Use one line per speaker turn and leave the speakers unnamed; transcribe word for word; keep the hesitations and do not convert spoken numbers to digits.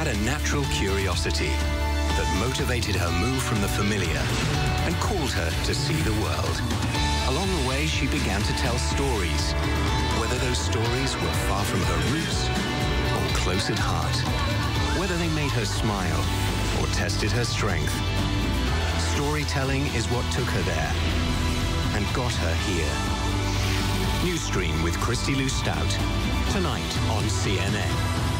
had a natural curiosity that motivated her move from the familiar and called her to see the world. Along the way, she began to tell stories, whether those stories were far from her roots or close at heart, whether they made her smile or tested her strength. Storytelling is what took her there and got her here. New Stream with Kristie Lu Stout, tonight on C N N.